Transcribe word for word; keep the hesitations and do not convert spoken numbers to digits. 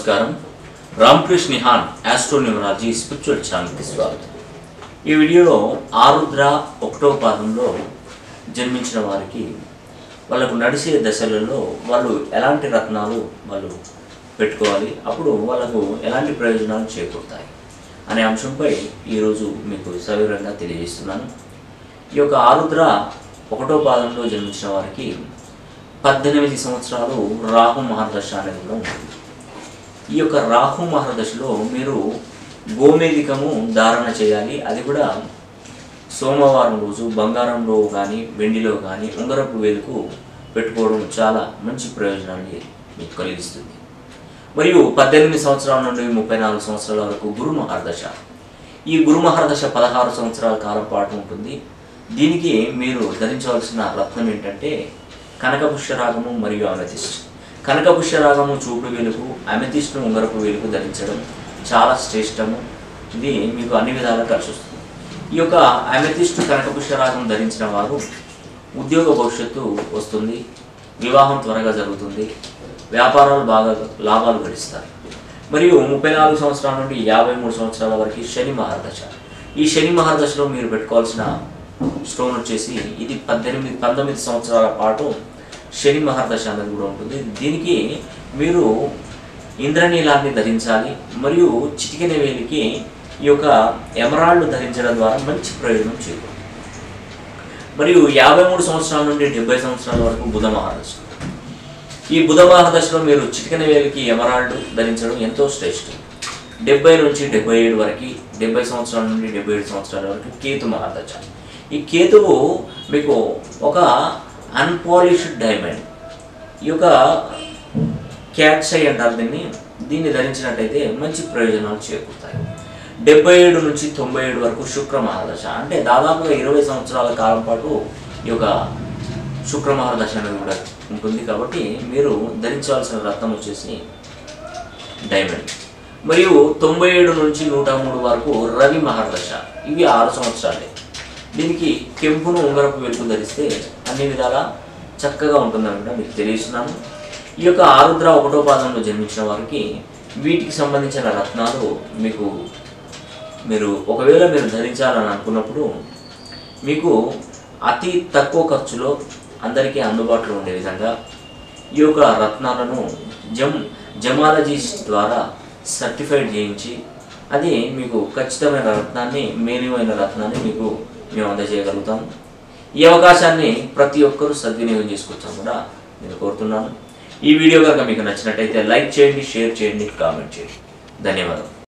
నమస్కారం. Ramakrishna Nihan astronumerology spiritual ఛానల్కి స్వాగతం. ఈ వీడియోలో ఆరుద్ర ఒకటో పాదంలో జన్మించిన వారికి వాళ్ళకు నడిచే దశలలో వాళ్ళు ఎలాంటి రత్నాలు వాళ్ళు పెట్టుకోవాలి, అప్పుడు వాళ్ళకు ఎలాంటి ప్రయోజనాలు చేకూరుతాయి అనే అంశంపై ఈరోజు మీకు సవివరంగా తెలియజేస్తున్నాను. ఈ యొక్క ఆరుద్ర ఒకటో పాదంలో జన్మించిన వారికి పద్దెనిమిది సంవత్సరాలు రాహు మహర్దశ అనేది కూడా ఉంటుంది. ఈ యొక్క రాహు మహర్దశలో మీరు గోమేధికము ధారణ చేయాలి. అది కూడా సోమవారం రోజు బంగారంలో కానీ వెండిలో కానీ ఉంగరపు వేలుకు పెట్టుకోవడం చాలా మంచి ప్రయోజనాన్ని మీకు కలిగిస్తుంది. మరియు పద్దెనిమిది సంవత్సరాల నుండి ముప్పై నాలుగు సంవత్సరాల వరకు గురు మహర్దశ. ఈ గురు మహర్దశ పదహారు సంవత్సరాల కాలం పాటు ఉంటుంది. దీనికి మీరు ధరించవలసిన రత్నం ఏంటంటే కనకపుష్యరాగము మరియు అమెథిస్ట్. కనకపుష్యరాగము చూపుడు వేలుకు, అమెథిస్ట్ను ఉంగరపు వేలుకు ధరించడం చాలా శ్రేష్టము. ఇది మీకు అన్ని విధాలా కలిసి వస్తుంది. ఈ యొక్క అమెథిస్ట్ కనకపుష్యరాగం ధరించిన వారు ఉద్యోగ భవిష్యత్తు వస్తుంది, వివాహం త్వరగా జరుగుతుంది, వ్యాపారాలు బాగా లాభాలు గడిస్తారు. మరియు ముప్పై నాలుగు సంవత్సరాల నుండి యాభై మూడు సంవత్సరాల వరకు శని మహర్దశ. ఈ శని మహర్దశలో మీరు పెట్టుకోవాల్సిన స్టోన్ వచ్చేసి ఇది పద్దెనిమిది పంతొమ్మిది సంవత్సరాల పాటు శని మహర్దశ అనేది కూడా ఉంటుంది. దీనికి మీరు ఇంద్రనీలాన్ని ధరించాలి. మరియు చిటికెన వేలికి ఈ యొక్క ఎమరాల్డ్ ధరించడం ద్వారా మంచి ప్రయోజనం చేకూరుతుంది. మరియు యాభై మూడు సంవత్సరాల నుండి డెబ్బై సంవత్సరాల వరకు బుధ మహర్దశ. ఈ బుధ మహర్దశలో మీరు చిటికెన వేలికి ఎమరాల్డ్ ధరించడం ఎంతో శ్రేష్టం. డెబ్బై నుంచి డెబ్బై ఏడు వరకు, డెబ్బై సంవత్సరాల నుండి డెబ్బై ఏడు సంవత్సరాల వరకు కేతు మహర్దశ. ఈ కేతువు మీకు ఒక అన్పాలిష్డ్ డైమండ్. ఈ యొక్క క్యాట్స్ ఐ అంటారు దీన్ని. దీన్ని ధరించినట్టయితే మంచి ప్రయోజనాలు చేకూరుతాయి. డెబ్బై ఏడు నుంచి తొంభై ఏడు వరకు శుక్ర మహర్దశ. అంటే దాదాపుగా ఇరవై సంవత్సరాల కాలం పాటు ఈ యొక్క శుక్ర మహర్దశ అనేది కూడా ఉంటుంది. కాబట్టి మీరు ధరించవలసిన రత్నం వచ్చేసి డైమండ్. మరియు తొంభై ఏడు నుంచి నూట మూడు వరకు రవి మహర్దశ. ఇవి ఆరు సంవత్సరాలే. దీనికి కెంపును ఉంగరపు వెలుగు ధరిస్తే అన్ని విధాలా చక్కగా ఉంటుందని కూడా మీకు తెలియజేస్తున్నాను. ఈ యొక్క ఆరుద్ర ఒకటో పాదంలో జన్మించిన వారికి వీటికి సంబంధించిన రత్నాలు మీకు మీరు ఒకవేళ మీరు ధరించాలని అనుకున్నప్పుడు మీకు అతి తక్కువ ఖర్చులో అందరికీ అందుబాటులో ఉండే విధంగా ఈ యొక్క రత్నాలను జమ్ జమాలజీస్ట్ ద్వారా సర్టిఫైడ్ చేయించి అది మీకు ఖచ్చితమైన రత్నాన్ని, మేలువైన రత్నాన్ని మీకు మేము అందజేయగలుగుతాము. ఈ అవకాశాన్ని ప్రతి ఒక్కరూ సద్వినియోగం చేసుకొచ్చాము కూడా నేను కోరుతున్నాను. ఈ వీడియో కనుక మీకు నచ్చినట్టయితే లైక్ చేయండి, షేర్ చేయండి, కామెంట్ చేయండి. ధన్యవాదాలు.